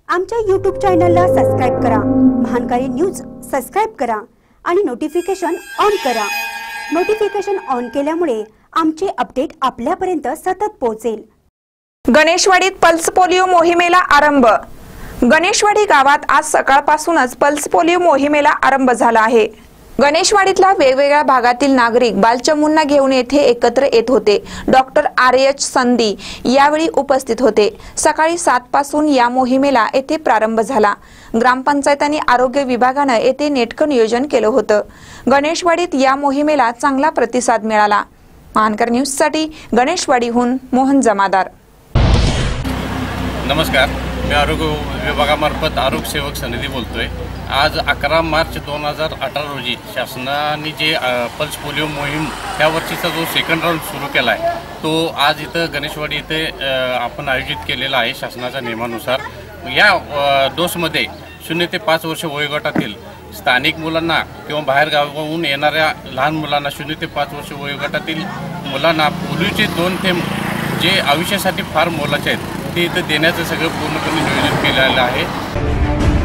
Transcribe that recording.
आमच्या YouTube चॅनलला subscribe करा, महानकारी न्यूज सबस्क्राइब करा आणि नोटिफिकेशन ऑन करा। नोटिफिकेशन ऑन केल्यामुळे आमचे अपडेट आपल्यापर्यंत सतत पोहोचेल। गणेशवाडीत पल्स पोलिओ मोहिमेला आरंभ। गणेशवाडी गावात आज सकाळपासूनच पल्स पोलिओ मोहिमेला आरंभ झाला आहे। गणेशवाडीतल्या वेगवेगळ्या भागातील नागरिक बालचमूंना घेऊन येथे एकत्र येत होते। डॉक्टर RH संधी यावेळी उपस्थित होते। सकाळी 7 पासून या मोहिमेला येथे प्रारंभ झाला। ग्रामपंचायत आणि आरोग्य विभागाने येथे नेटकं नियोजन केलं होतं। गणेशवाडीत या मोहिमेला चांगला प्रतिसाद मिळाला। महानकर न्यूजसाठी गणेशवाडीहून मोहन जमादार। नमस्कार, मी आरोग्य विभागामार्फत आरोग्य सेवक सनिधी बोलतोय। आज 11 मार्च 2018 रोजी शासनाने जे पल्स पोलिओ मोहीम या वर्षीचा जो सेकंड राऊंड सुरू केला आहे तो आज इथं गणेशवाडी इथे आपण आयोजित केलेला आहे शासनाच्या नियमानुसार। या डोसमध्ये 0 ते 5 वर्ष वयोगटातील स्थानिक मुलांना किंवा बाहेर गावाहून येणाऱ्या लहान मुलांना 0 ते 5 वर्ष वयोगटातील मुलांना पोलिओचे 2 थेंब जे आयुष्यासाठी फार मोलाचे आहेत ते इथं देण्याचं सगळं पूर्णपणे नियोजित केलेलं आहे।